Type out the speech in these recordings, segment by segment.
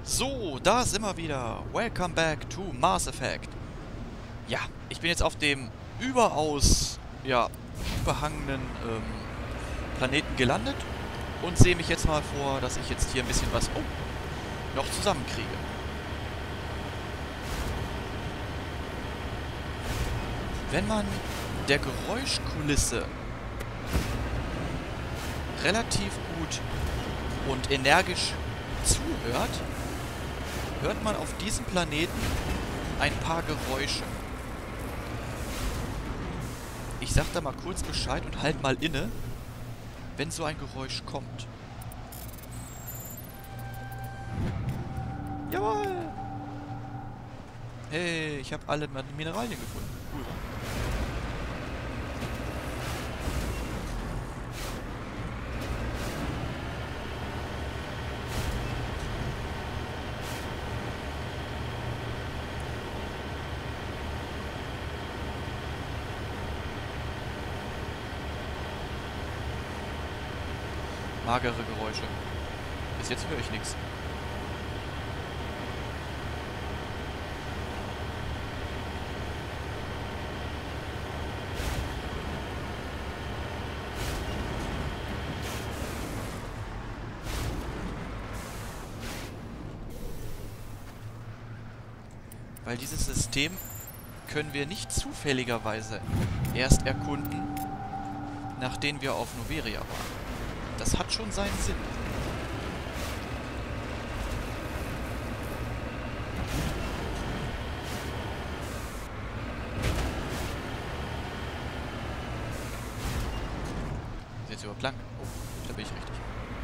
So, da sind wir wieder. Welcome back to Mass Effect. Ja, ich bin jetzt auf dem überaus, ja, behangenen Planeten gelandet und sehe mich jetzt mal vor, dass ich jetzt hier ein bisschen was noch zusammenkriege. Wenn man der Geräuschkulisse relativ gut und energisch zuhört, hört man auf diesem Planeten ein paar Geräusche. Ich sag da mal kurz Bescheid und halt mal inne, wenn so ein Geräusch kommt. Jawohl! Hey, ich habe alle Mineralien gefunden. Cool. Magere Geräusche. Bis jetzt höre ich nichts. Weil dieses System können wir nicht zufälligerweise erst erkunden, nachdem wir auf Noveria waren. Das hat schon seinen Sinn. Ist jetzt überhaupt lang? Oh, da bin ich richtig.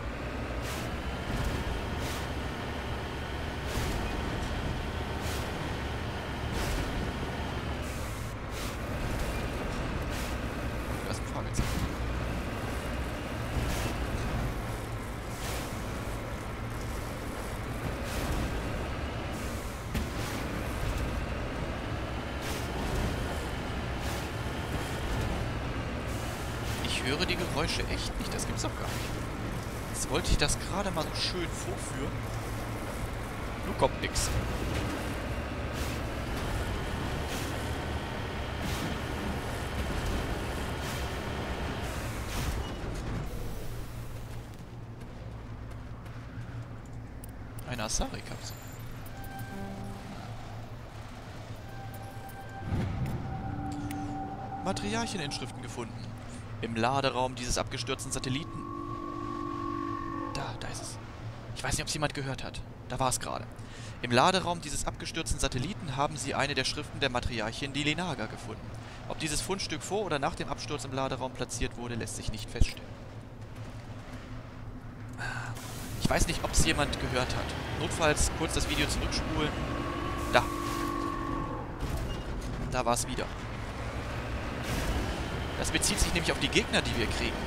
Da ist ein Fragezeichen. Ich höre die Geräusche echt nicht, das gibt's doch gar nicht. Jetzt wollte ich das gerade mal so schön vorführen. Nur kommt nix. Eine Asari-Kapsel. Materialcheninschriften gefunden. Im Laderaum dieses abgestürzten Satelliten. Da ist es. Ich weiß nicht, ob es jemand gehört hat. Da war es gerade. Im Laderaum dieses abgestürzten Satelliten haben sie eine der Schriften der Matriarchin Dilinaga gefunden. Ob dieses Fundstück vor oder nach dem Absturz im Laderaum platziert wurde, lässt sich nicht feststellen. Ich weiß nicht, ob es jemand gehört hat. Notfalls kurz das Video zurückspulen. Da. Da war es wieder. Das bezieht sich nämlich auf die Gegner, die wir kriegen.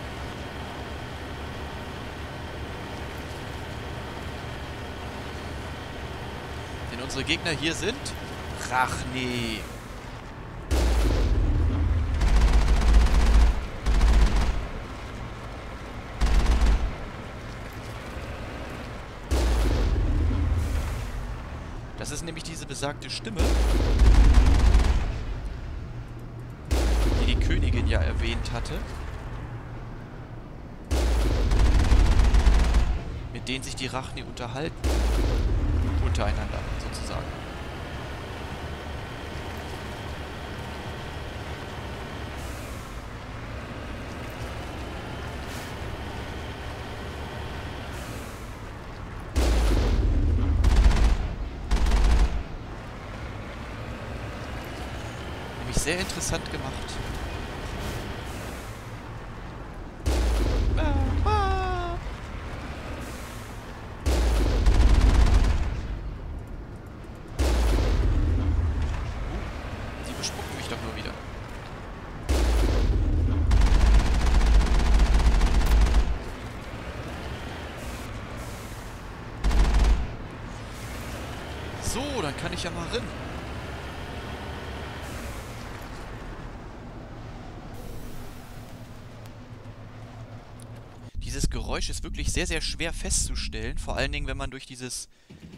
Denn unsere Gegner hier sind Rachni. Das ist nämlich diese besagte Stimme, die Königin ja erwähnt hatte, mit denen sich die Rachni unterhalten. Untereinander, sozusagen. Nämlich sehr interessant gemacht. Doch nur wieder. So, dann kann ich ja mal rennen. Dieses Geräusch ist wirklich sehr, sehr schwer festzustellen. Vor allen Dingen, wenn man durch dieses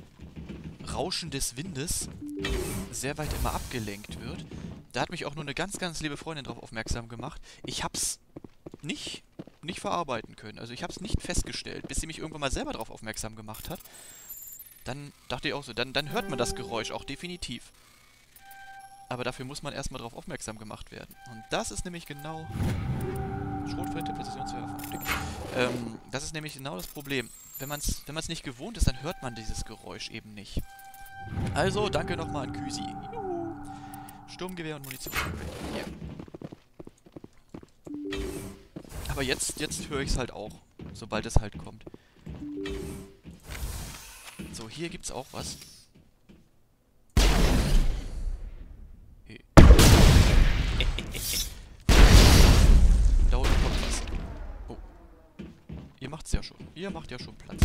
Rauschen des Windes sehr weit immer abgelenkt wird. Da hat mich auch nur eine ganz, ganz liebe Freundin darauf aufmerksam gemacht. Ich hab's nicht verarbeiten können. Also ich hab's nicht festgestellt, bis sie mich irgendwann mal selber darauf aufmerksam gemacht hat. Dann dachte ich auch so, dann hört man das Geräusch auch definitiv. Aber dafür muss man erstmal darauf aufmerksam gemacht werden. Und das ist nämlich genau... Schrotflinte, Präzisionswerfer. Das ist nämlich genau das Problem. Wenn man's nicht gewohnt ist, dann hört man dieses Geräusch eben nicht. Also, danke nochmal an Küsi. Juhu. Sturmgewehr und Munition. Hier. Aber jetzt höre ich es halt auch, sobald es halt kommt. So, hier gibt's auch was. Hey. Da unten kommt was. Oh. Ihr macht's ja schon. Ihr macht ja schon Platz.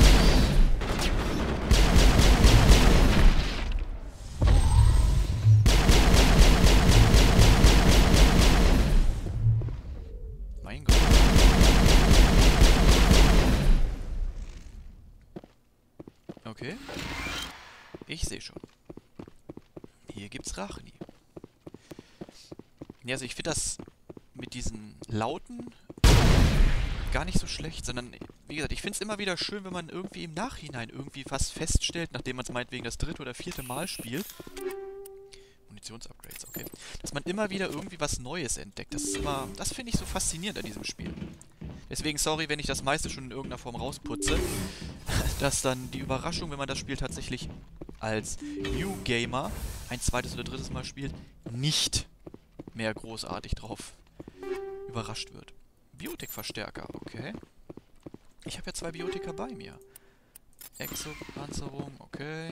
Mein Gott. Okay. Ich sehe schon. Hier gibt's Rachni. Ja, also ich finde das mit diesen Lauten gar nicht so schlecht, sondern, wie gesagt, ich finde es immer wieder schön, wenn man irgendwie im Nachhinein irgendwie was feststellt, nachdem man es meinetwegen das 3. oder 4. Mal spielt. Munitionsupgrades, okay. Dass man immer wieder irgendwie was Neues entdeckt. Das finde ich so faszinierend an diesem Spiel. Deswegen sorry, wenn ich das meiste schon in irgendeiner Form rausputze, dass dann die Überraschung, wenn man das Spiel tatsächlich als New Gamer ein 2. oder 3. Mal spielt, nicht mehr großartig drauf überrascht wird. Biotikverstärker, okay. Ich habe ja 2 Biotika bei mir. Exopanzerung, okay.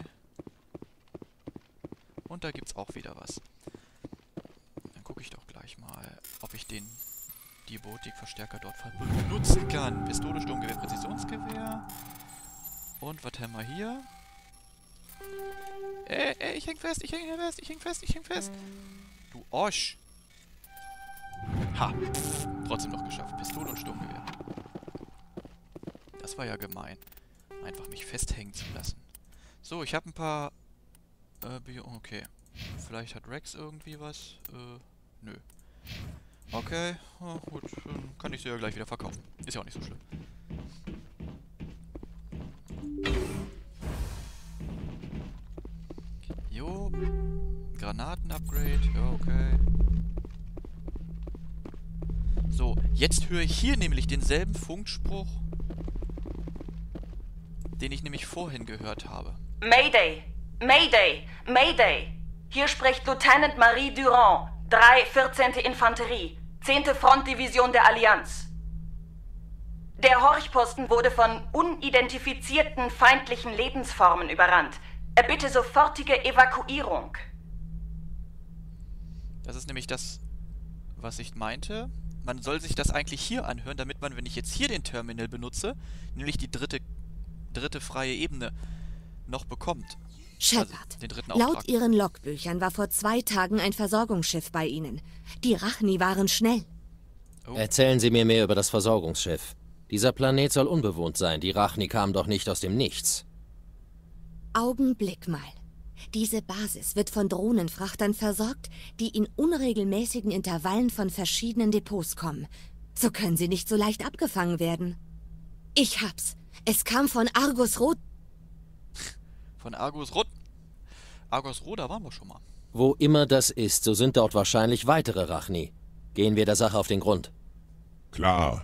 Und da gibt's auch wieder was. Dann gucke ich doch gleich mal, ob ich die Biotikverstärker dort benutzen kann. Pistole, Sturmgewehr, Präzisionsgewehr. Und was haben wir hier? Ich häng fest, ich häng fest. Du Osch. Ha, trotzdem noch geschafft. Pistole und Sturmgewehr. Das war ja gemein. Einfach mich festhängen zu lassen. So, ich habe ein paar... okay. Vielleicht hat Rex irgendwie was? Nö. Okay, gut. Dann kann ich sie ja gleich wieder verkaufen. Ist ja auch nicht so schlimm. Jo. Granaten-Upgrade. Ja, okay. So, jetzt höre ich hier nämlich denselben Funkspruch, den ich nämlich vorhin gehört habe. Mayday! Mayday! Mayday! Hier spricht Lieutenant Marie Durand, 3. 14. Infanterie, 10. Frontdivision der Allianz. Der Horchposten wurde von unidentifizierten feindlichen Lebensformen überrannt. Erbitte sofortige Evakuierung. Das ist nämlich das, was ich meinte. Man soll sich das eigentlich hier anhören, damit man, wenn ich jetzt hier den Terminal benutze, nämlich die dritte freie Ebene noch bekommt. Shepard, also den dritten Auftrag. Laut Ihren Logbüchern war vor 2 Tagen ein Versorgungsschiff bei Ihnen. Die Rachni waren schnell. Oh. Erzählen Sie mir mehr über das Versorgungsschiff. Dieser Planet soll unbewohnt sein. Die Rachni kamen doch nicht aus dem Nichts. Augenblick mal. Diese Basis wird von Drohnenfrachtern versorgt, die in unregelmäßigen Intervallen von verschiedenen Depots kommen. So können sie nicht so leicht abgefangen werden. Ich hab's. Es kam von Argus Rot. Von Argus Rot? Argus Rot, da waren wir schon mal. Wo immer das ist, so sind dort wahrscheinlich weitere Rachni. Gehen wir der Sache auf den Grund. Klar.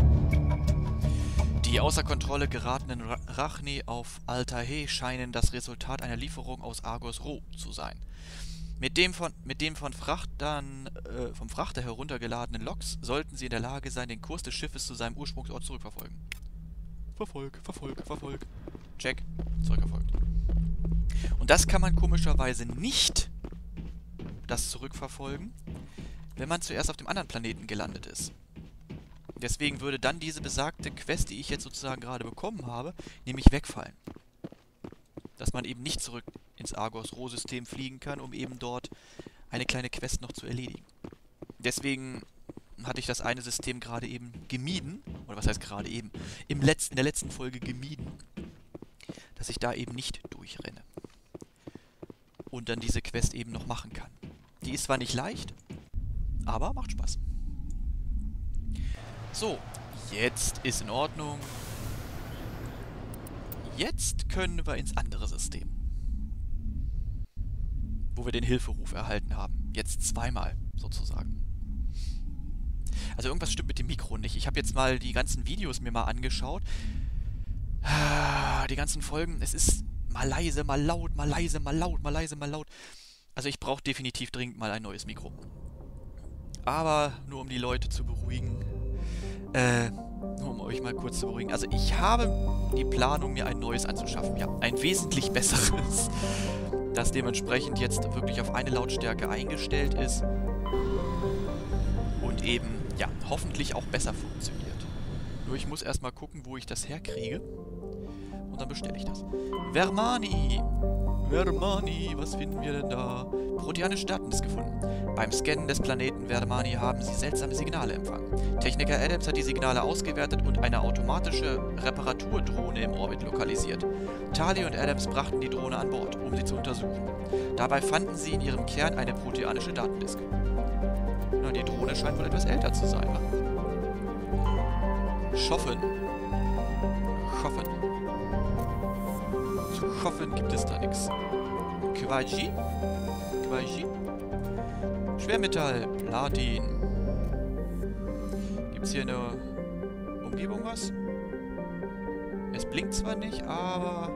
Die außer Kontrolle geratenen Rachni auf Altair scheinen das Resultat einer Lieferung aus Argus Rho zu sein. Mit dem vom Frachter heruntergeladenen Loks sollten sie in der Lage sein, den Kurs des Schiffes zu seinem Ursprungsort zurückverfolgen. Verfolg. Check. Zurückverfolgt. Und das kann man komischerweise nicht, das zurückverfolgen, wenn man zuerst auf dem anderen Planeten gelandet ist. Deswegen würde dann diese besagte Quest, die ich jetzt sozusagen gerade bekommen habe, nämlich wegfallen. Dass man eben nicht zurück ins Argus-Rho-System fliegen kann, um eben dort eine kleine Quest noch zu erledigen. Deswegen hatte ich das eine System gerade eben gemieden, oder was heißt gerade eben, in der letzten Folge gemieden, dass ich da eben nicht durchrenne. und dann diese Quest eben noch machen kann. Die ist zwar nicht leicht, aber macht Spaß. So, jetzt ist in Ordnung. Jetzt können wir ins andere System. Wo wir den Hilferuf erhalten haben. Jetzt zweimal, sozusagen. Also irgendwas stimmt mit dem Mikro nicht. Ich habe jetzt mal die ganzen Videos mir mal angeschaut. Die ganzen Folgen, es ist mal leise, mal laut, mal leise, mal laut, mal leise, mal laut. Also ich brauche definitiv dringend mal ein neues Mikro. Aber nur um die Leute zu beruhigen. Nur um euch mal kurz zu beruhigen. Also ich habe die Planung, mir ein neues anzuschaffen. Ja, ein wesentlich besseres. Das dementsprechend jetzt wirklich auf eine Lautstärke eingestellt ist. Und eben, ja, hoffentlich auch besser funktioniert. Nur ich muss erstmal gucken, wo ich das herkriege. Und dann bestelle ich das. Vermani! Vermani, was finden wir denn da? Proteanische Daten ist gefunden. Beim Scannen des Planeten Vermani haben sie seltsame Signale empfangen. Techniker Adams hat die Signale ausgewertet und eine automatische Reparaturdrohne im Orbit lokalisiert. Tali und Adams brachten die Drohne an Bord, um sie zu untersuchen. Dabei fanden sie in ihrem Kern eine proteanische Datendisk. Na, die Drohne scheint wohl etwas älter zu sein, ne? Schoffen. Schoffen. Zu Schoffen gibt es da nichts. Quaji? Quaji? Schwermetall. Platin. Gibt's hier eine Umgebung was? Es blinkt zwar nicht, aber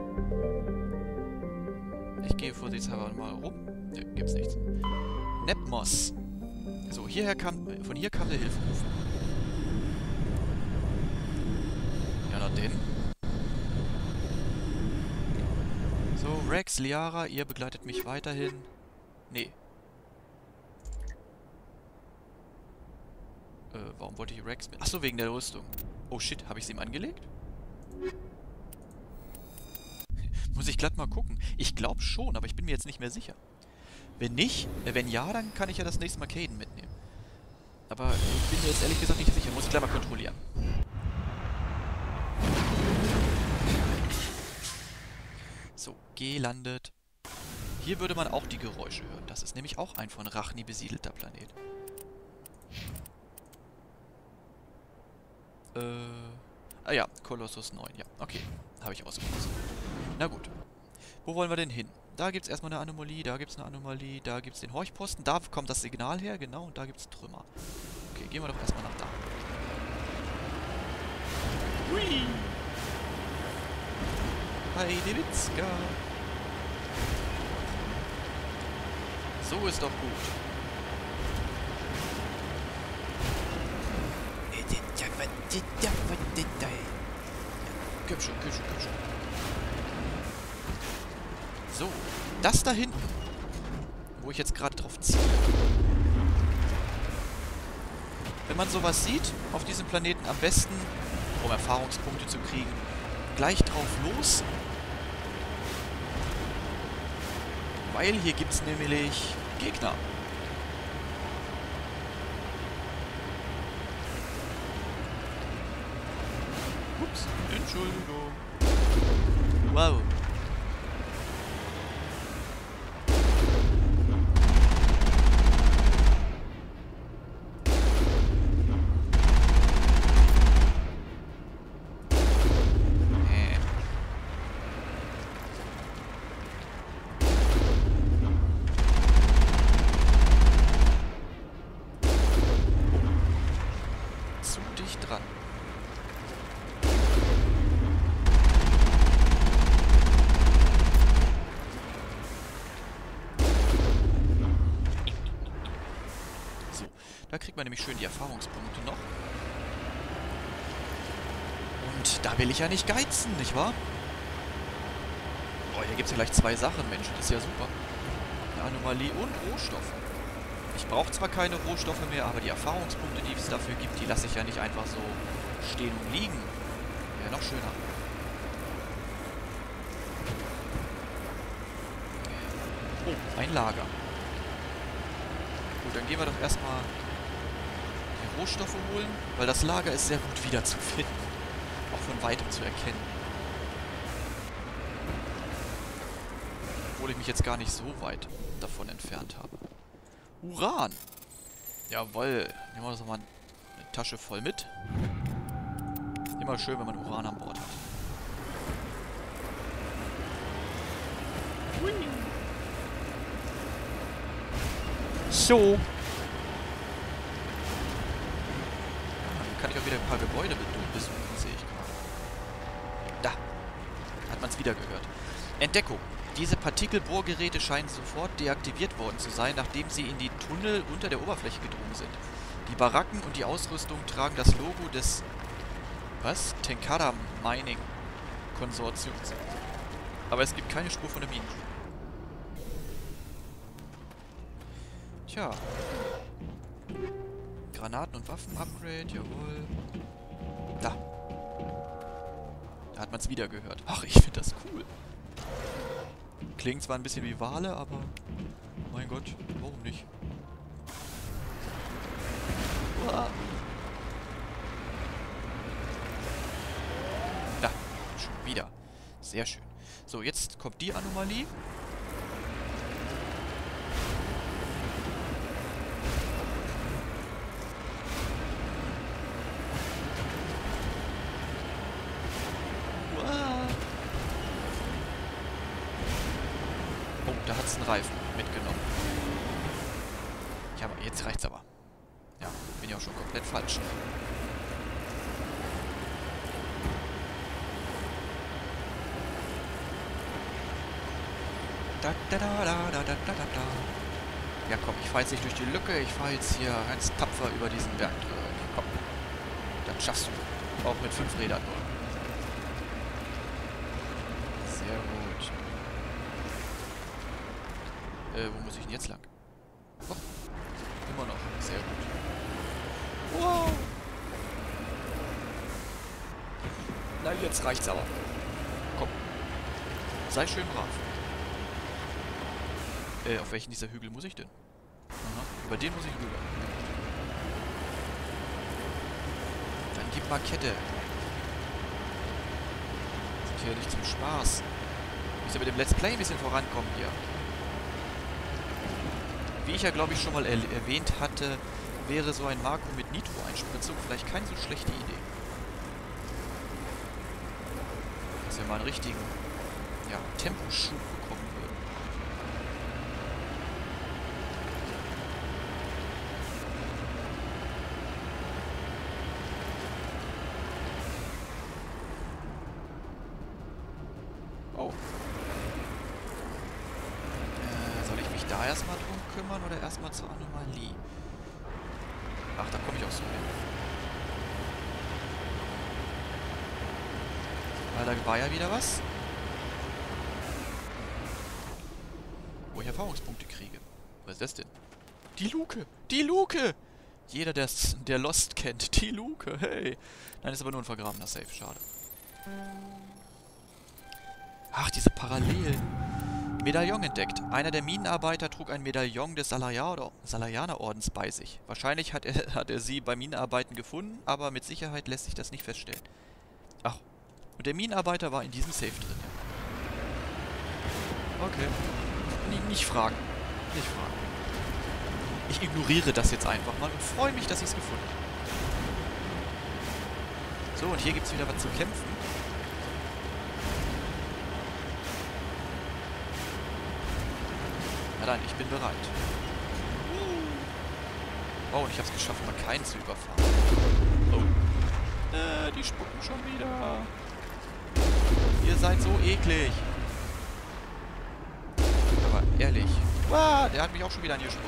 ich gehe vorsichtshalber mal rum. Ne, gibt's nichts. Nepmos. So, von hier kam der Hilferuf. Ja, na denn. So, Rex, Liara, ihr begleitet mich weiterhin. Nee. Warum wollte ich Rex mit? Achso, wegen der Rüstung. Oh shit, habe ich sie ihm angelegt? Muss ich glatt mal gucken. Ich glaube schon, aber ich bin mir jetzt nicht mehr sicher. Wenn nicht, wenn ja, dann kann ich ja das nächste Mal Kaidan mitnehmen. Aber ich bin mir jetzt ehrlich gesagt nicht sicher. Muss ich gleich mal kontrollieren. So, gelandet. Hier würde man auch die Geräusche hören. Das ist nämlich auch ein von Rachni besiedelter Planet. Ah ja, Kolossus 9. Ja, okay. Habe ich ausgerüstet. Na gut. Wo wollen wir denn hin? Da gibt es erstmal eine Anomalie, da gibt es eine Anomalie, da gibt es den Horchposten, da kommt das Signal her, genau, und da gibt es Trümmer. Okay, gehen wir doch erstmal nach da. Hui! Heidewitzka! So ist doch gut. Komm schon, komm schon, komm schon. So, das da hinten, wo ich jetzt gerade drauf ziehe. Wenn man sowas sieht, auf diesem Planeten am besten, um Erfahrungspunkte zu kriegen, gleich drauf los. Weil hier gibt es nämlich Gegner. Ups, Entschuldigung. Wow. Dran. So, da kriegt man nämlich schön die Erfahrungspunkte noch. Und da will ich ja nicht geizen, nicht wahr? Oh, hier gibt es ja gleich zwei Sachen, Mensch, das ist ja super. Eine Anomalie und Rohstoffe. Ich brauche zwar keine Rohstoffe mehr, aber die Erfahrungspunkte, die es dafür gibt, die lasse ich ja nicht einfach so stehen und liegen. Wäre noch schöner. Oh, ein Lager. Gut, dann gehen wir doch erstmal die Rohstoffe holen, weil das Lager ist sehr gut wiederzufinden. Auch von weitem zu erkennen. Obwohl ich mich jetzt gar nicht so weit davon entfernt habe. Uran! Jawoll. Nehmen wir uns nochmal eine Tasche voll mit. Immer schön, wenn man Uran an Bord hat. Hui. So. Dann kann ich auch wieder ein paar Gebäude besuchen, sehe ich gerade. Da. Hat man es wieder gehört. Entdeckung. Diese Partikelbohrgeräte scheinen sofort deaktiviert worden zu sein, nachdem sie in die Tunnel unter der Oberfläche gedrungen sind. Die Baracken und die Ausrüstung tragen das Logo des... Was? Tenkara Mining Konsortiums. Aber es gibt keine Spur von der Mine. Tja. Granaten- und Waffen-Upgrade, jawohl. Da. Da hat man es wieder gehört. Ach, ich finde das cool. Klingt zwar ein bisschen wie Wale, aber... Mein Gott, warum nicht? Uah. Da, schon wieder. Sehr schön. So, jetzt kommt die Anomalie. Oh, da hat es einen Reifen mitgenommen. Ja, aber jetzt reicht's aber. Ja, bin ja auch schon komplett falsch. Da, da, da, da, da, da, da, da. Ja, komm, ich fahre jetzt nicht durch die Lücke. Ich fahre jetzt hier ganz tapfer über diesen Berg drüber. Komm. Das schaffst du. Auch mit 5 Rädern nur. Sehr gut. Wo muss ich denn jetzt lang? Oh, immer noch. Sehr gut. Wow. Na, jetzt reicht's aber. Komm. Sei schön brav. Auf welchen dieser Hügel muss ich denn? Aha, über den muss ich rüber. Dann gib mal Kette. Das ist hier nicht zum Spaß. Ich muss ja mit dem Let's Play ein bisschen vorankommen hier. Wie ich ja, glaube ich, schon mal erwähnt hatte, wäre so ein Marco mit Nitro-Einspritzung vielleicht keine so schlechte Idee. Dass wir mal einen richtigen, ja, Temposchub bekommen würden. Oh. Soll ich mich da erstmal drum kümmern oder erstmal zur Anomalie? Ach, da komme ich auch so hin. Weil da war ja wieder was. Wo ich Erfahrungspunkte kriege. Was ist das denn? Die Luke! Die Luke! Jeder, der Lost kennt. Die Luke, hey. Nein, ist aber nur ein vergrabener Safe. Schade. Ach, diese Parallelen. Medaillon entdeckt. Einer der Minenarbeiter trug ein Medaillon des Salayaner-Ordens bei sich. Wahrscheinlich hat er sie bei Minenarbeiten gefunden, aber mit Sicherheit lässt sich das nicht feststellen. Ach, und der Minenarbeiter war in diesem Safe drin. Okay. Nicht fragen. Nicht fragen. Ich ignoriere das jetzt einfach mal und freue mich, dass ich es gefunden habe. So, und hier gibt es wieder was zu kämpfen. Na dann, ich bin bereit. Oh, und ich habe es geschafft, mal keinen zu überfahren. Oh. Die spucken schon wieder. Ihr seid so eklig. Aber ehrlich. Wow, der hat mich auch schon wieder angespuckt.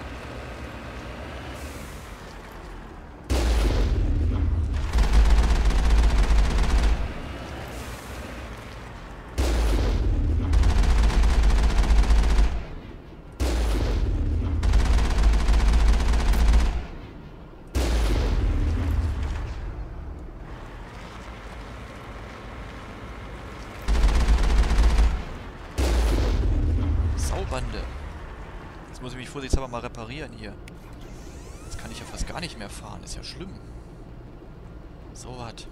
Jetzt muss ich mich vorsichtshalber mal reparieren hier. Jetzt kann ich ja fast gar nicht mehr fahren. Ist ja schlimm. So was.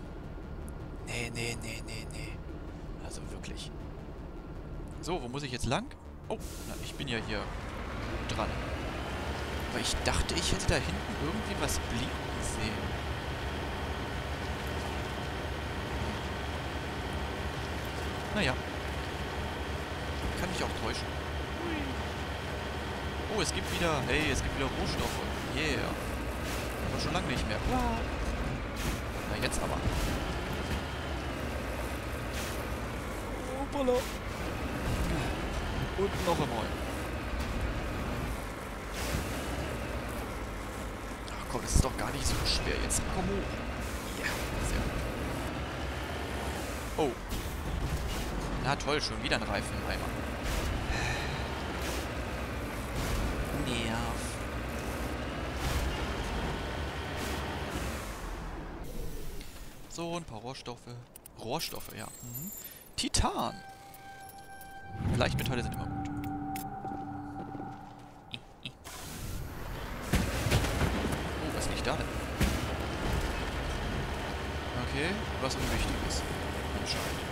Nee. Also wirklich. So, wo muss ich jetzt lang? Oh, na, ich bin ja hier dran. Aber ich dachte, ich hätte da hinten irgendwie was blinken sehen. Naja. Kann mich auch täuschen. Oh, es gibt wieder... Hey, es gibt wieder Rohstoffe. Yeah. Aber schon lange nicht mehr. Na, jetzt aber. Hoppala. Und noch einmal. Ach komm, das ist doch gar nicht so schwer. Jetzt komm hoch. Ja, sehr gut. Oh. Na toll, schon wieder ein Reifen im Eimer. Nerv. So, ein paar Rohstoffe. Rohstoffe, ja. Mhm. Titan. Leichtmetalle sind immer gut. Oh, was liegt da denn? Okay, was Unwichtiges. Anscheinend.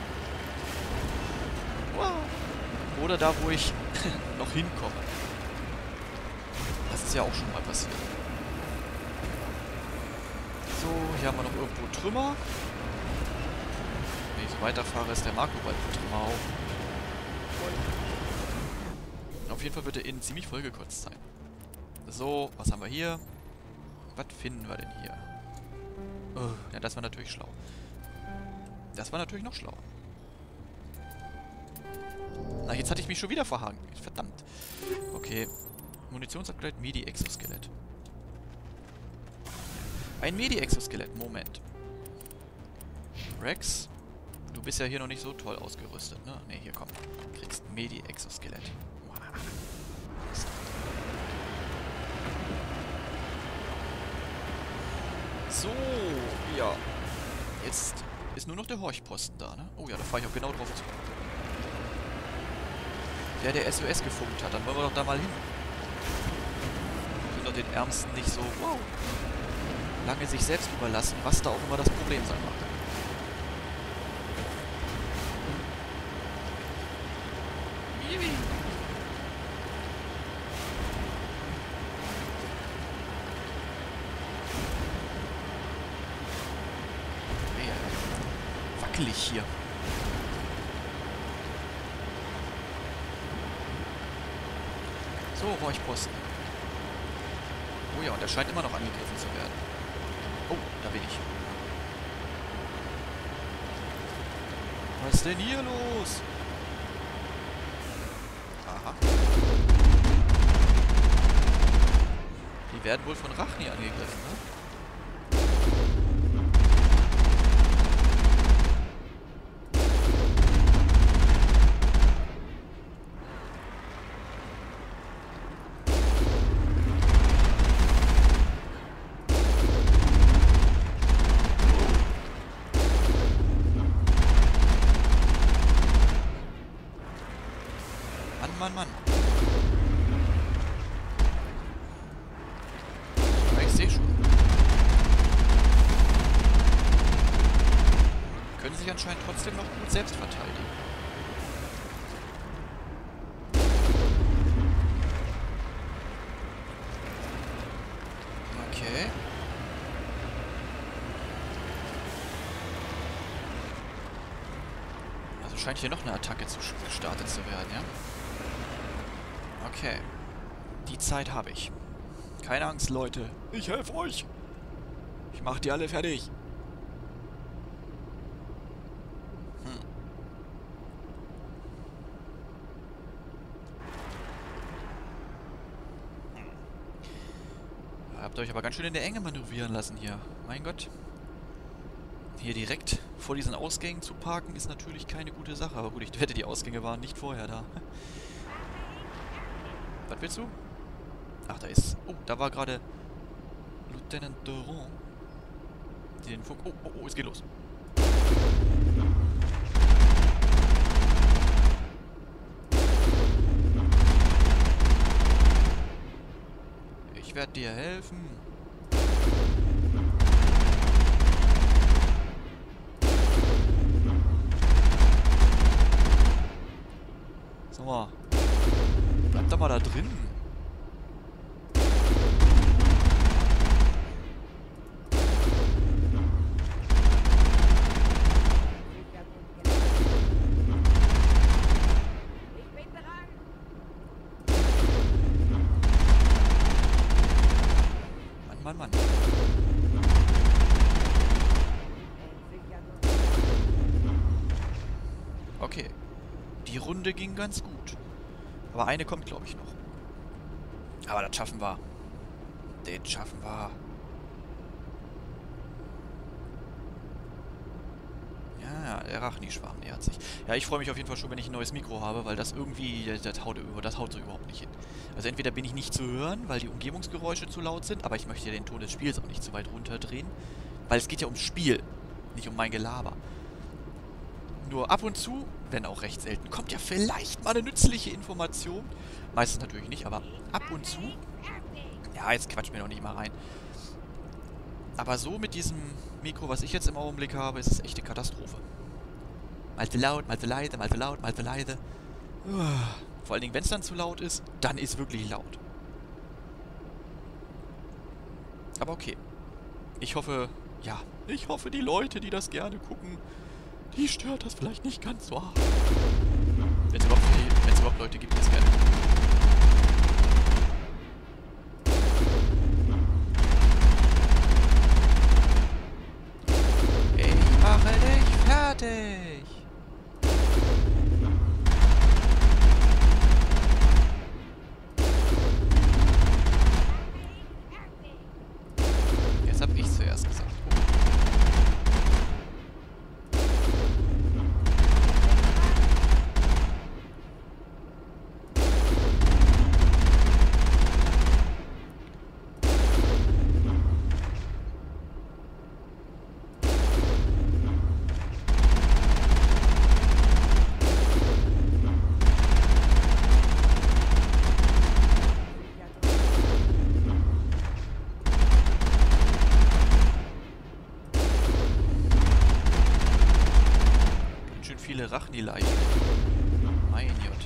Wow. Oder da, wo ich noch hinkomme. Das ist ja auch schon mal passiert. So, hier haben wir noch irgendwo Trümmer. Wenn ich so weiterfahre, ist der Marco bald mit Trümmer auf. Auf jeden Fall wird er innen ziemlich vollgekotzt sein. So, was haben wir hier? Was finden wir denn hier? Oh, ja, das war natürlich schlau. Das war natürlich noch schlauer. Na, jetzt hatte ich mich schon wieder verhangen. Verdammt. Okay. Munitionsupgrade, Medi-Exoskelett. Ein Medi-Exoskelett. Moment. Rex, du bist ja hier noch nicht so toll ausgerüstet, ne? Ne, hier komm. Du kriegst Medi-Exoskelett. So, ja. Jetzt ist nur noch der Horchposten da, ne? Oh ja, da fahre ich auch genau drauf zu. Der SOS gefunkt hat, dann wollen wir doch da mal hin. Wir sind doch den Ärmsten nicht so, wow, lange sich selbst überlassen, was da auch immer das Problem sein mag. Wackelig hier. So, Horchposten. Oh ja, und er scheint immer noch angegriffen zu werden. Oh, da bin ich. Was ist denn hier los? Aha. Die werden wohl von Rachni angegriffen, ne? Mann. Ja, ich sehe schon. Können sich anscheinend trotzdem noch gut selbst verteidigen. Okay. Also scheint hier noch eine Attacke gestartet zu werden, ja? Okay. Die Zeit habe ich. Keine Angst, Leute. Ich helfe euch. Ich mache die alle fertig. Habt ihr euch aber ganz schön in der Enge manövrieren lassen hier. Mein Gott. Hier direkt vor diesen Ausgängen zu parken, ist natürlich keine gute Sache. Aber gut, ich wette, die Ausgänge waren nicht vorher da. Was willst du? Ach, da ist... Oh, da war gerade Lieutenant Durand. Den Funk... Oh, es geht los. Ich werde dir helfen. So mal. Bleib doch mal da drin. Mann, Mann. Okay. Die Runde ging ganz gut. Aber eine kommt, glaube ich, noch. Aber das schaffen wir. Den schaffen wir. Ja, der Rachni-Schwarm nähert sich. Ja, ich freue mich auf jeden Fall schon, wenn ich ein neues Mikro habe, weil das irgendwie, das haut so überhaupt nicht hin. Also entweder bin ich nicht zu hören, weil die Umgebungsgeräusche zu laut sind, aber ich möchte ja den Ton des Spiels auch nicht zu weit runterdrehen, weil es geht ja ums Spiel, nicht um mein Gelaber. Nur ab und zu, wenn auch recht selten, kommt ja vielleicht mal eine nützliche Information. Meistens natürlich nicht, aber ab und zu. Ja, jetzt quatsch mir doch nicht mal rein. Aber so mit diesem Mikro, was ich jetzt im Augenblick habe, ist es echt eine Katastrophe. Mal zu laut, mal zu leise, mal zu laut, mal zu leise. Vor allen Dingen, wenn es dann zu laut ist, dann ist wirklich laut. Aber okay. Ich hoffe, ja, ich hoffe, die Leute, die das gerne gucken, die stört das vielleicht nicht ganz so hart. Wenn es überhaupt Leute gibt, die das gerne gucken. Ich mache dich fertig. Jetzt hab ich zuerst gesagt. Viele Rachni-Leichen. Mein Gott.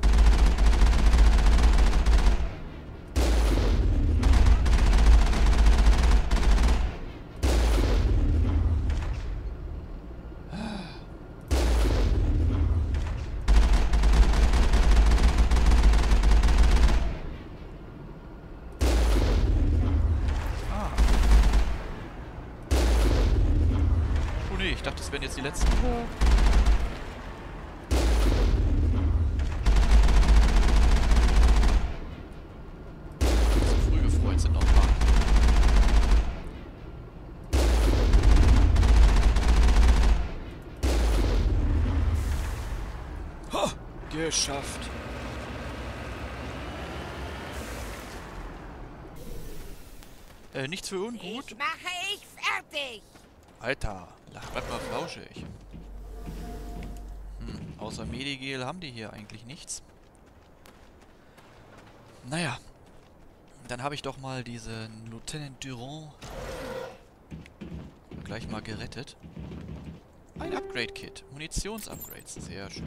Oh nee, ich dachte, das wären jetzt die letzten. Geschafft. Nichts für ungut. Ich mache ich fertig. Alter, bleib mal flauschig. Außer Medigel haben die hier eigentlich nichts. Naja. Dann habe ich doch mal diesen Lieutenant Durand gleich mal gerettet. Ein Upgrade-Kit. Munitionsupgrades. Sehr schön.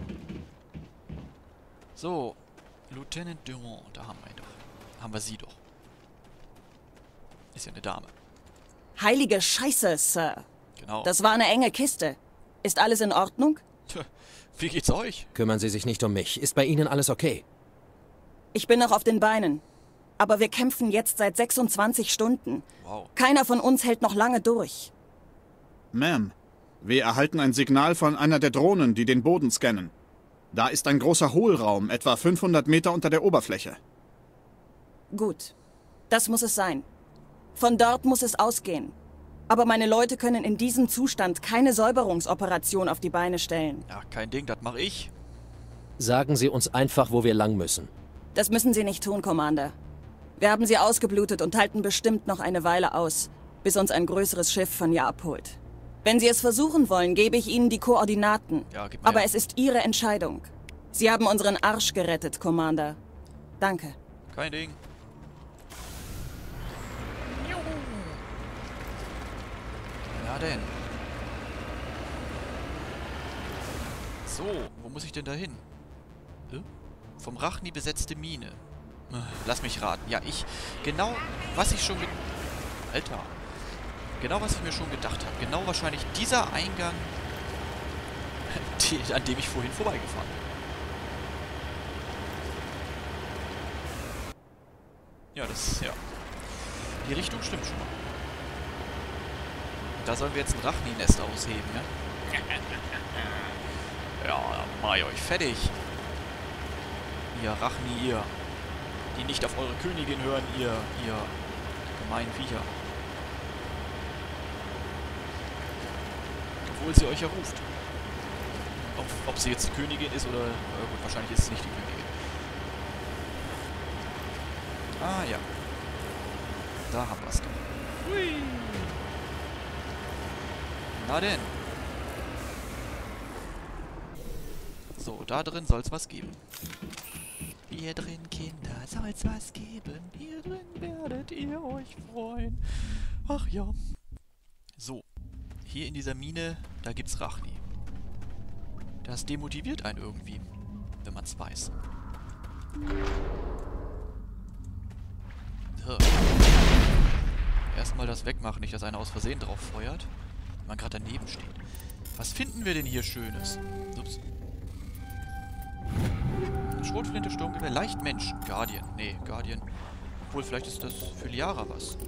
So. Lieutenant Durand. Da haben wir ihn doch. Haben wir sie doch. Ist ja eine Dame. Heilige Scheiße, Sir. Genau. Das war eine enge Kiste. Ist alles in Ordnung? Tja, wie geht's euch? Kümmern Sie sich nicht um mich. Ist bei Ihnen alles okay? Ich bin noch auf den Beinen. Aber wir kämpfen jetzt seit 26 Stunden. Wow. Keiner von uns hält noch lange durch. Ma'am, wir erhalten ein Signal von einer der Drohnen, die den Boden scannen. Da ist ein großer Hohlraum, etwa 500 Meter unter der Oberfläche. Gut. Das muss es sein. Von dort muss es ausgehen. Aber meine Leute können in diesem Zustand keine Säuberungsoperation auf die Beine stellen. Ja, kein Ding, das mache ich. Sagen Sie uns einfach, wo wir lang müssen. Das müssen Sie nicht tun, Commander. Wir haben sie ausgeblutet und halten bestimmt noch eine Weile aus, bis uns ein größeres Schiff von hier abholt. Wenn Sie es versuchen wollen, gebe ich Ihnen die Koordinaten. Ja, gib mir Aber her. es ist Ihre Entscheidung. Sie haben unseren Arsch gerettet, Commander. Danke. Kein Ding. Na denn. So, wo muss ich denn da hin? Vom Rachni besetzte Mine. Lass mich raten. Ja, genau, was ich schon... Alter. Genau, was ich mir schon gedacht habe. Genau wahrscheinlich dieser Eingang, an dem ich vorhin vorbeigefahren bin. Ja, ja. Die Richtung stimmt schon mal. Da sollen wir jetzt ein Rachni-Nest ausheben, ne? Ja, dann mach ich euch fertig. Ihr Rachni, ihr. Die nicht auf eure Königin hören, ihr gemeinen Viecher. Obwohl sie euch ja ruft. Ob sie jetzt die Königin ist oder... gut, wahrscheinlich ist es nicht die Königin. Ah, ja. Da haben wir es doch. Hui. Na denn. So, da drin soll es was geben. Hier drin, Kinder, soll's was geben. Hier drin werdet ihr euch freuen. Ach ja. So. Hier in dieser Mine, da gibt's Rachni. Das demotiviert einen irgendwie, wenn man's weiß. So. Erstmal das wegmachen, nicht dass einer aus Versehen drauf feuert. Wenn man gerade daneben steht. Was finden wir denn hier Schönes? Ups. Schrotflinte, Sturmgewehr, leicht Menschen. Guardian. Nee, Guardian. Obwohl, vielleicht ist das für Liara was.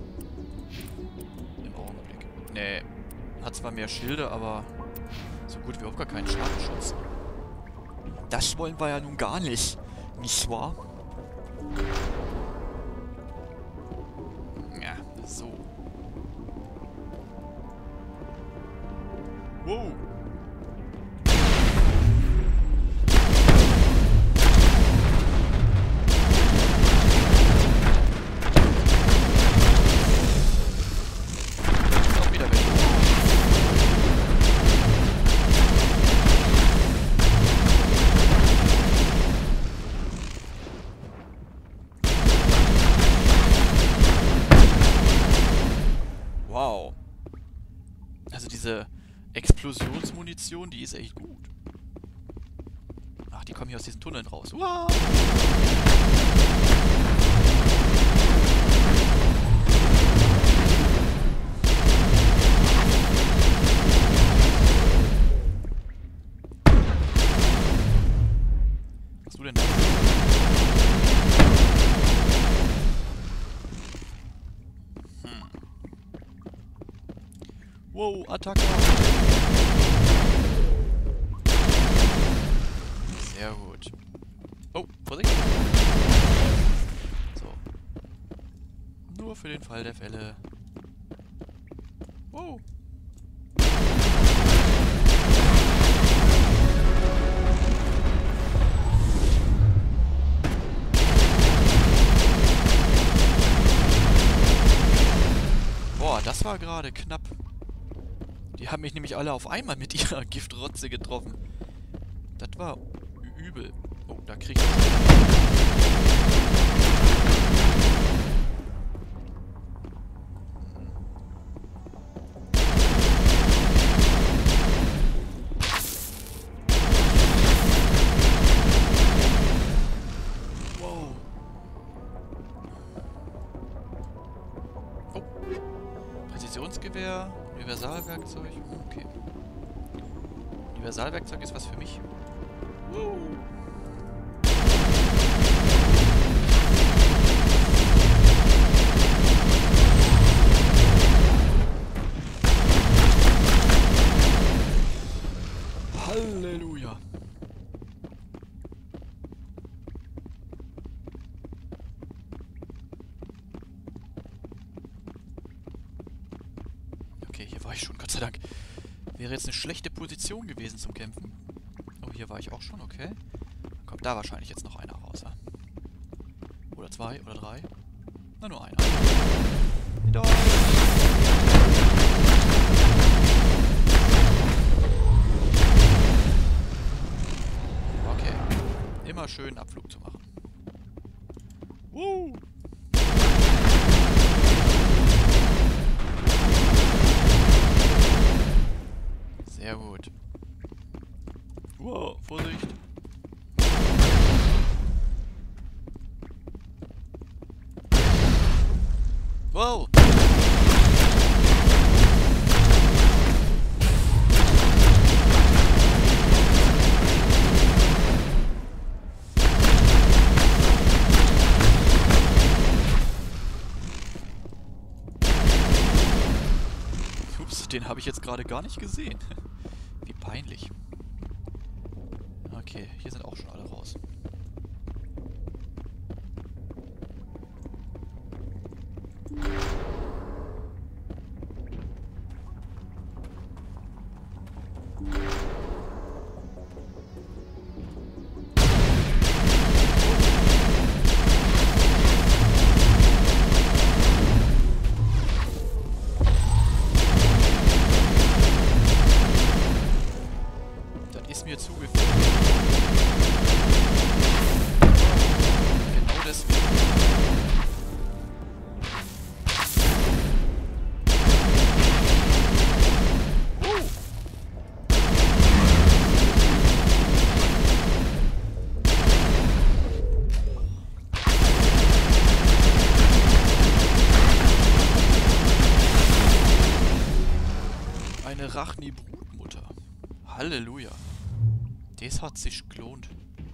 Im Augenblick. Nee. Hat zwar mehr Schilde, aber so gut wie überhaupt gar keinen Schadenschutz. Das wollen wir ja nun gar nicht. Nicht wahr? Ja, so. Wow. Wow. Also diese Explosionsmunition, die ist echt gut. Ach, die kommen hier aus diesen Tunneln raus. Wow. Was du denn da? Wow, Attacke! Sehr gut. Oh, Vorsicht! So. Nur für den Fall der Fälle. Wow! Boah, das war gerade knapp. Die haben mich nämlich alle auf einmal mit ihrer Giftrotze getroffen. Das war übel. Oh, da krieg ich... Wow. Oh. Präzisionsgewehr. Universalwerkzeug. Okay. Universalwerkzeug ist was für mich. Halleluja. Okay, hier war ich schon, Gott sei Dank. Wäre jetzt eine schlechte Position gewesen zum Kämpfen. Oh, hier war ich auch schon, okay. Dann kommt da wahrscheinlich jetzt noch einer raus, ja? Oder zwei, oder drei. Na, nur einer. Doch. Okay. Immer schön Abflug zu machen. Sehr gut. Wow, Vorsicht. Wow. Ups, den habe ich jetzt gerade gar nicht gesehen. Wie peinlich. Okay, hier sind auch schon alle raus. Das ist mir zu gefährlich. Genau deswegen. Eine Rachni-Brutmutter. Halleluja. Das hat sich gelohnt.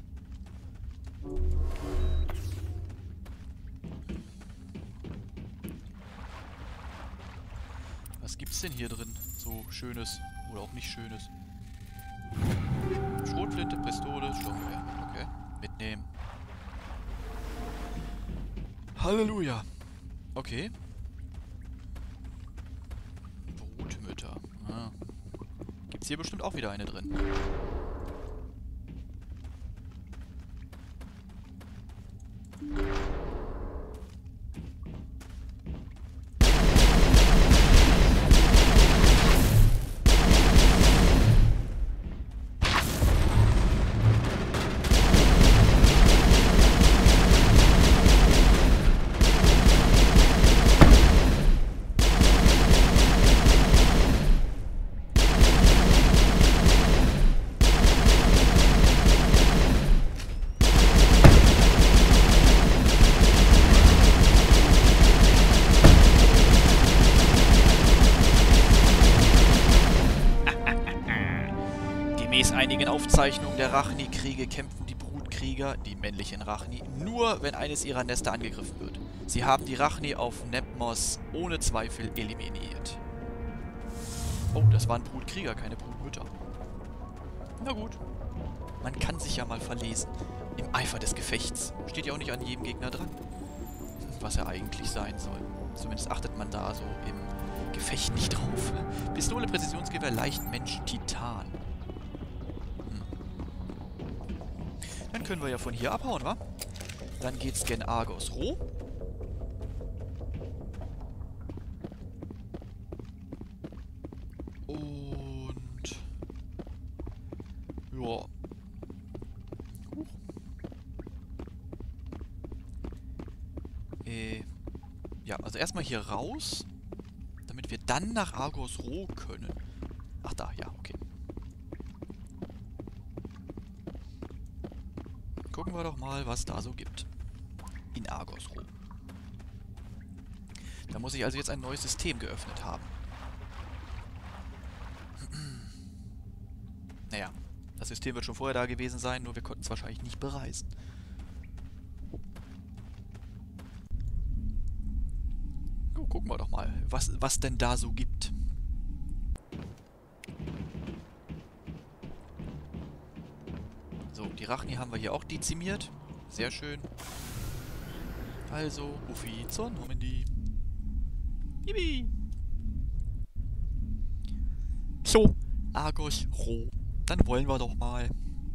Was gibt's denn hier drin? So Schönes oder auch nicht Schönes. Schrotflinte, Pistole, Sturmgewehr. Okay. Mitnehmen. Halleluja. Okay. Brutmütter. Ah. Gibt's hier bestimmt auch wieder eine drin. Gemäß einigen Aufzeichnungen der Rachni-Kriege kämpfen die Brutkrieger, die männlichen Rachni, nur wenn eines ihrer Nester angegriffen wird. Sie haben die Rachni auf Nepmos ohne Zweifel eliminiert. Oh, das waren Brutkrieger, keine Brutmütter. Na gut. Man kann sich ja mal verlesen. Im Eifer des Gefechts. Steht ja auch nicht an jedem Gegner dran. Was er eigentlich sein soll. Zumindest achtet man da so im Gefecht nicht drauf. Pistole, Präzisionsgewehr, Leichtmensch, Titan. Dann können wir ja von hier abhauen, wa? Dann geht's gen Argos Rho. Und... ja. Ja, also erstmal hier raus, damit wir dann nach Argos Rho können. Ach da, ja, okay. Gucken wir doch mal, was da so gibt. In Argos Rho. Da muss ich also jetzt ein neues System geöffnet haben. Naja, das System wird schon vorher da gewesen sein, nur wir konnten es wahrscheinlich nicht bereisen. Oh, gucken wir doch mal, was denn da so gibt. So, die Rachni haben wir hier auch dezimiert. Sehr schön. Also, Buffy zur Normandy. Yippie! So, Argos Rho. Dann wollen wir doch mal.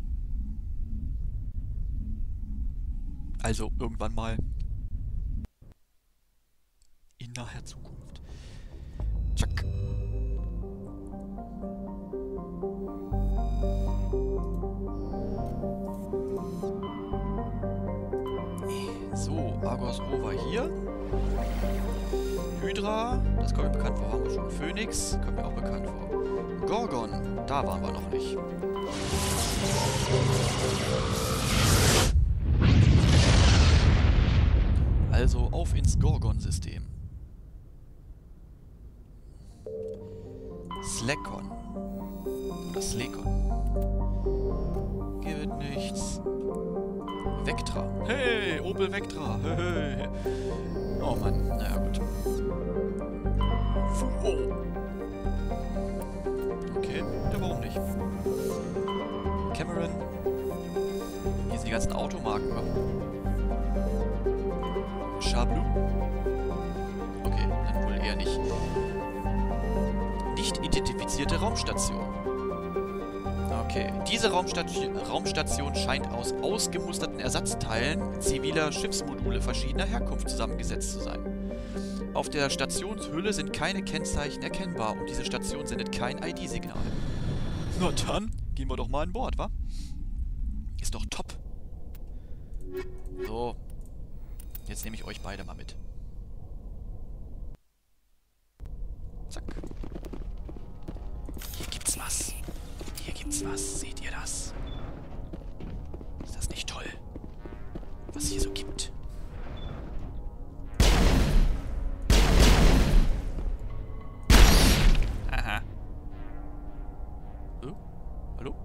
Also, irgendwann mal. In naher Zukunft. Tschack. So, Argos Rho war hier. Hydra, das kommt mir bekannt vor, haben wir schon. Phoenix, kommt mir auch bekannt vor. Gorgon, da waren wir noch nicht. Also auf ins Gorgon-System. Slekon. Oder Slekon. Hier wird nichts. Vectra. Hey, Opel Vectra. Hey. Oh Mann, naja gut. Oh. Okay, ja warum nicht? Cameron. Hier sind die ganzen Automarken. Chablu. Okay, dann wohl eher nicht. Nicht identifizierte Raumstation. Okay, diese Raumstation scheint aus ausgemusterten Ersatzteilen ziviler Schiffsmodule verschiedener Herkunft zusammengesetzt zu sein. Auf der Stationshülle sind keine Kennzeichen erkennbar und diese Station sendet kein ID-Signal. Na dann, gehen wir doch mal an Bord, wa? Ist doch top. So. Jetzt nehme ich euch beide mal mit. Zack. Hier gibt's was. Hier gibt's was. Seht ihr das? Ist das nicht toll? Was es hier so gibt. Aha. Hallo?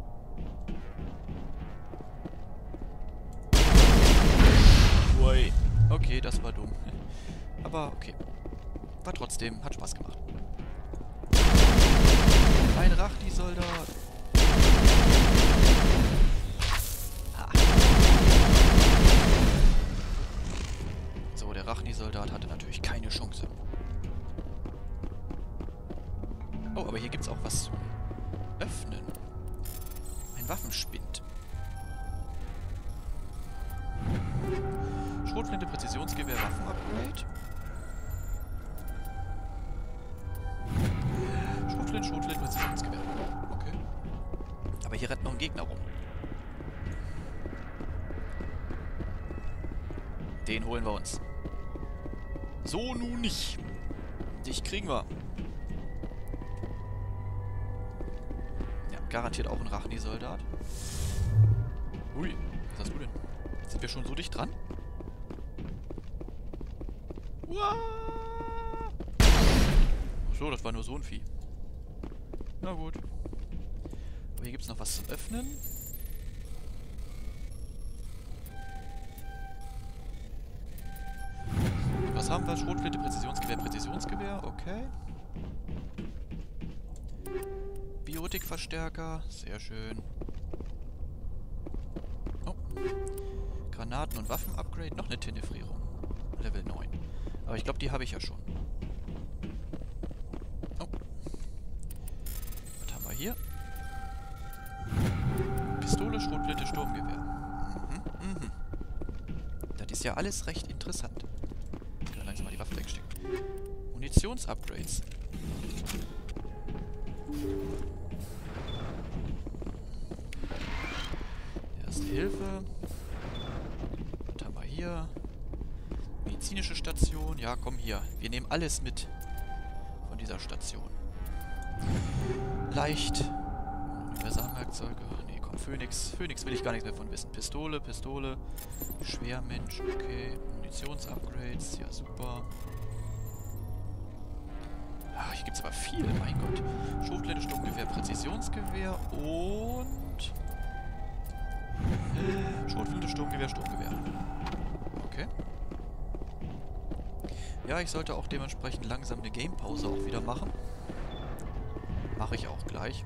Ui. Okay, das war dumm. Aber okay. War trotzdem, hat Spaß gemacht. Ein Rachni-Soldat. So, der Rachni-Soldat hatte natürlich keine Chance. Oh, aber hier gibt's auch was zu öffnen. Ein Waffenspind. Schrotflinte, Präzisionsgewehr, Waffenupgrade. Schrotflinte, Präzisionsgewehr. Okay. Aber hier rennt noch ein Gegner rum. Den holen wir uns. So nun nicht. Dich kriegen wir. Ja, garantiert auch ein Rachni-Soldat. Ui, was hast du denn? Sind wir schon so dicht dran? Achso, das war nur so ein Vieh. Na gut. Aber hier gibt es noch was zum Öffnen. Was haben wir? Schrotflinte, Präzisionsgewehr, okay. Biotikverstärker, sehr schön. Oh. Granaten- und Waffen-Upgrade, noch eine Tenefrierung. Level 9. Aber ich glaube, die habe ich ja schon. Oh. Was haben wir hier? Pistole, Schrotflinte, Sturmgewehr. Das ist ja alles recht interessant. Ich will langsam mal die Waffe wegstecken. Munitionsupgrades. Erste Hilfe. Was haben wir hier? Medizinische Station. Ja, komm hier. Wir nehmen alles mit von dieser Station. Leicht. Universalwerkzeuge. Nee, komm, Phoenix. Phoenix will ich gar nichts mehr von wissen. Pistole. Schwermensch, okay. Munitionsupgrades. Ja, super. Ach, hier gibt's aber viel, mein Gott. Schrotflinte, Sturmgewehr, Präzisionsgewehr und... Schrotflinte, Sturmgewehr. Okay. Ja, ich sollte auch dementsprechend langsam eine Gamepause auch wieder machen. Mache ich auch gleich.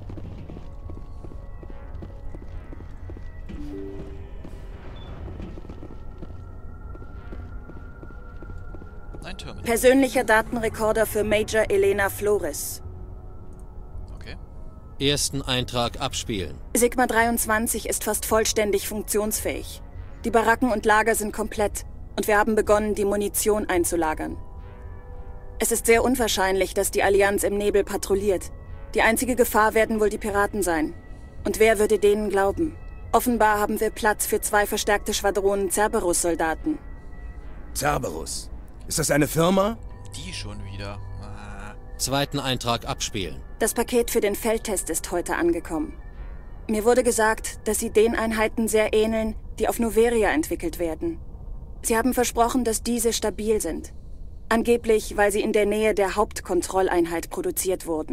Ein Terminal. Persönlicher Datenrekorder für Major Elena Flores. Okay. Ersten Eintrag abspielen. Sigma 23 ist fast vollständig funktionsfähig. Die Baracken und Lager sind komplett und wir haben begonnen, die Munition einzulagern. Es ist sehr unwahrscheinlich, dass die Allianz im Nebel patrouilliert. Die einzige Gefahr werden wohl die Piraten sein. Und wer würde denen glauben? Offenbar haben wir Platz für 2 verstärkte Schwadronen Cerberus-Soldaten. Cerberus? Ist das eine Firma? Die schon wieder. Zweiten Eintrag abspielen. Das Paket für den Feldtest ist heute angekommen. Mir wurde gesagt, dass sie den Einheiten sehr ähneln, die auf Noveria entwickelt werden. Sie haben versprochen, dass diese stabil sind. Angeblich, weil sie in der Nähe der Hauptkontrolleinheit produziert wurden.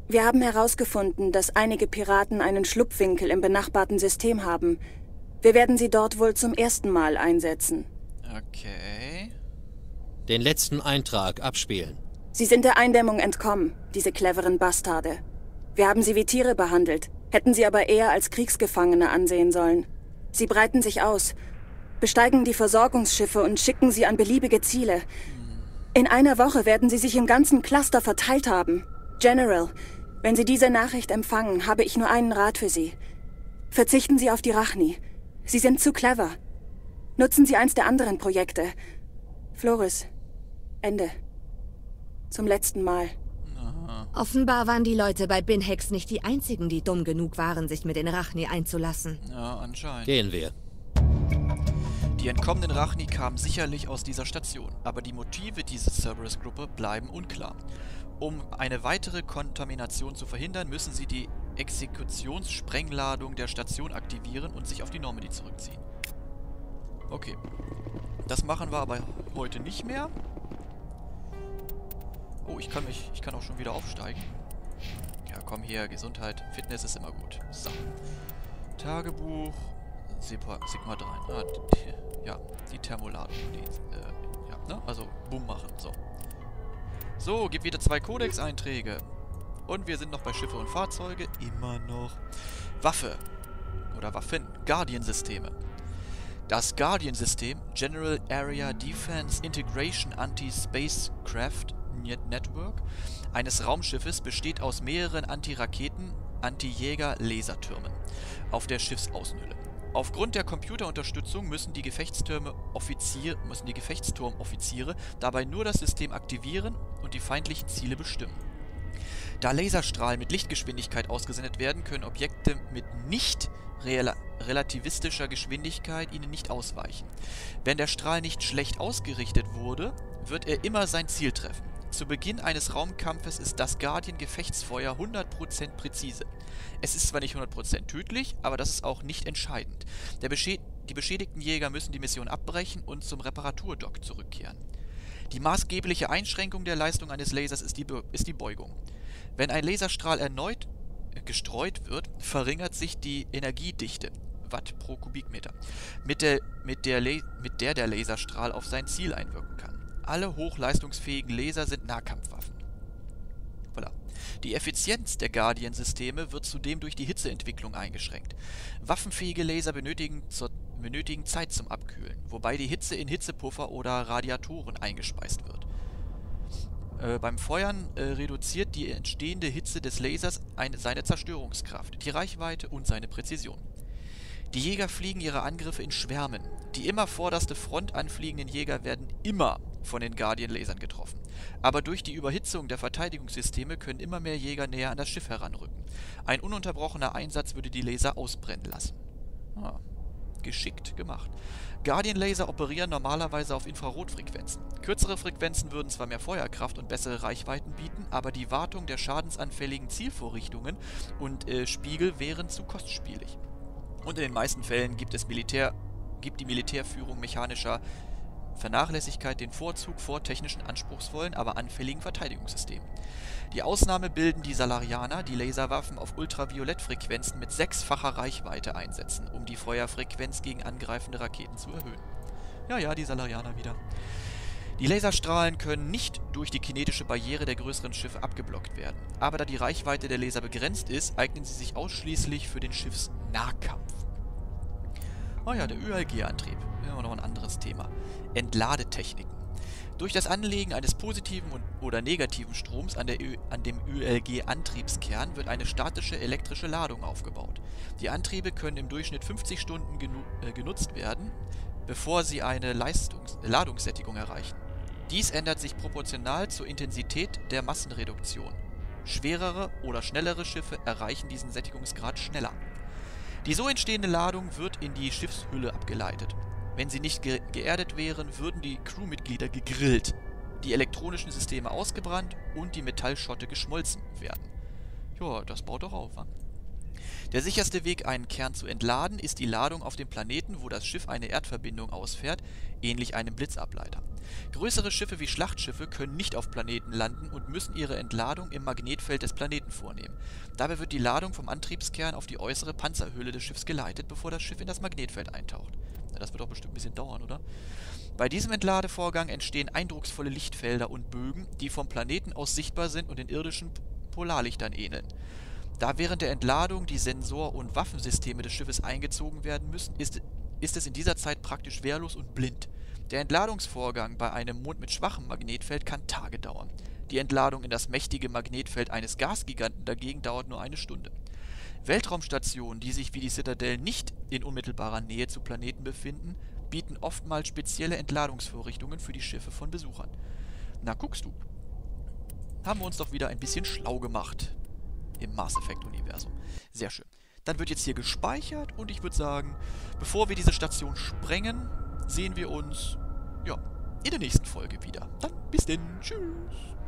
Wir haben herausgefunden, dass einige Piraten einen Schlupfwinkel im benachbarten System haben. Wir werden sie dort wohl zum ersten Mal einsetzen. Okay. Den letzten Eintrag abspielen. Sie sind der Eindämmung entkommen, diese cleveren Bastarde. Wir haben sie wie Tiere behandelt, hätten sie aber eher als Kriegsgefangene ansehen sollen. Sie breiten sich aus, besteigen die Versorgungsschiffe und schicken sie an beliebige Ziele. In einer Woche werden sie sich im ganzen Cluster verteilt haben. General, wenn Sie diese Nachricht empfangen, habe ich nur einen Rat für Sie. Verzichten Sie auf die Rachni. Sie sind zu clever. Nutzen Sie eins der anderen Projekte. Flores, Ende. Zum letzten Mal. Offenbar waren die Leute bei Binhex nicht die einzigen, die dumm genug waren, sich mit den Rachni einzulassen. Ja, anscheinend. Gehen wir. Die entkommenen Rachni kamen sicherlich aus dieser Station, aber die Motive dieser Cerberus-Gruppe bleiben unklar. Um eine weitere Kontamination zu verhindern, müssen sie die Exekutionssprengladung der Station aktivieren und sich auf die Normandy zurückziehen. Okay. Das machen wir aber heute nicht mehr. Oh, ich kann auch schon wieder aufsteigen. Ja, komm hier, Gesundheit, Fitness ist immer gut. So. Tagebuch, Sigma 3. Ah, die Thermoladung. Ja, ne? Also, Boom machen, so. So, gibt wieder 2 Codex-Einträge. Und wir sind noch bei Schiffe und Fahrzeuge. Immer noch. Waffe. Oder Waffen. Guardian-Systeme. Das Guardian-System, General Area Defense Integration Anti-Spacecraft Network, eines Raumschiffes besteht aus mehreren Anti-Raketen, Anti-Jäger-Lasertürmen auf der Schiffsaußenhülle. Aufgrund der Computerunterstützung müssen die Gefechtsturmoffiziere dabei nur das System aktivieren und die feindlichen Ziele bestimmen. Da Laserstrahlen mit Lichtgeschwindigkeit ausgesendet werden, können Objekte mit nicht relativistischer Geschwindigkeit ihnen nicht ausweichen. Wenn der Strahl nicht schlecht ausgerichtet wurde, wird er immer sein Ziel treffen. Zu Beginn eines Raumkampfes ist das Guardian-Gefechtsfeuer 100% präzise. Es ist zwar nicht 100% tödlich, aber das ist auch nicht entscheidend. Die beschädigten Jäger müssen die Mission abbrechen und zum Reparaturdock zurückkehren. Die maßgebliche Einschränkung der Leistung eines Lasers ist die Beugung. Wenn ein Laserstrahl erneut gestreut wird, verringert sich die Energiedichte, Watt pro Kubikmeter, mit der der Laserstrahl auf sein Ziel einwirken kann. Alle hochleistungsfähigen Laser sind Nahkampfwaffen. Voilà. Die Effizienz der Guardian-Systeme wird zudem durch die Hitzeentwicklung eingeschränkt. Waffenfähige Laser benötigen Zeit zum Abkühlen, wobei die Hitze in Hitzepuffer oder Radiatoren eingespeist wird. Beim Feuern reduziert die entstehende Hitze des Lasers seine Zerstörungskraft, die Reichweite und seine Präzision. Die Jäger fliegen ihre Angriffe in Schwärmen. Die immer vorderste Front anfliegenden Jäger werden immer von den Guardian-Lasern getroffen. Aber durch die Überhitzung der Verteidigungssysteme können immer mehr Jäger näher an das Schiff heranrücken. Ein ununterbrochener Einsatz würde die Laser ausbrennen lassen. Ah, geschickt gemacht. Guardian-Laser operieren normalerweise auf Infrarotfrequenzen. Kürzere Frequenzen würden zwar mehr Feuerkraft und bessere Reichweiten bieten, aber die Wartung der schadensanfälligen Zielvorrichtungen und Spiegel wären zu kostspielig. Und in den meisten Fällen gibt die Militärführung mechanischer Vernachlässigkeit den Vorzug vor technischen anspruchsvollen, aber anfälligen Verteidigungssystemen. Die Ausnahme bilden die Salarianer, die Laserwaffen auf Ultraviolettfrequenzen mit 6-facher Reichweite einsetzen, um die Feuerfrequenz gegen angreifende Raketen zu erhöhen. Ja, die Salarianer wieder. Die Laserstrahlen können nicht durch die kinetische Barriere der größeren Schiffe abgeblockt werden. Aber da die Reichweite der Laser begrenzt ist, eignen sie sich ausschließlich für den Schiffsnahkampf. Oh ja, der ÜLG-Antrieb. Ja, noch ein anderes Thema. Entladetechniken. Durch das Anlegen eines positiven oder negativen Stroms an dem ÜLG-Antriebskern wird eine statische elektrische Ladung aufgebaut. Die Antriebe können im Durchschnitt 50 Stunden genutzt werden, bevor sie eine Ladungssättigung erreichen. Dies ändert sich proportional zur Intensität der Massenreduktion. Schwerere oder schnellere Schiffe erreichen diesen Sättigungsgrad schneller. Die so entstehende Ladung wird in die Schiffshülle abgeleitet. Wenn sie nicht geerdet wären, würden die Crewmitglieder gegrillt, die elektronischen Systeme ausgebrannt und die Metallschotte geschmolzen werden. Ja, das baut doch auf, wa? Der sicherste Weg, einen Kern zu entladen, ist die Ladung auf dem Planeten, wo das Schiff eine Erdverbindung ausfährt, ähnlich einem Blitzableiter. Größere Schiffe wie Schlachtschiffe können nicht auf Planeten landen und müssen ihre Entladung im Magnetfeld des Planeten vornehmen. Dabei wird die Ladung vom Antriebskern auf die äußere Panzerhülle des Schiffs geleitet, bevor das Schiff in das Magnetfeld eintaucht. Na, das wird doch bestimmt ein bisschen dauern, oder? Bei diesem Entladevorgang entstehen eindrucksvolle Lichtfelder und Bögen, die vom Planeten aus sichtbar sind und den irdischen Polarlichtern ähneln. Da während der Entladung die Sensor- und Waffensysteme des Schiffes eingezogen werden müssen, ist es in dieser Zeit praktisch wehrlos und blind. Der Entladungsvorgang bei einem Mond mit schwachem Magnetfeld kann Tage dauern. Die Entladung in das mächtige Magnetfeld eines Gasgiganten dagegen dauert nur eine Stunde. Weltraumstationen, die sich wie die Citadel nicht in unmittelbarer Nähe zu Planeten befinden, bieten oftmals spezielle Entladungsvorrichtungen für die Schiffe von Besuchern. Na, guckst du. Haben wir uns doch wieder ein bisschen schlau gemacht im Mass Effect Universum. Sehr schön. Dann wird jetzt hier gespeichert und ich würde sagen, bevor wir diese Station sprengen, sehen wir uns, ja, in der nächsten Folge wieder. Dann bis denn. Tschüss.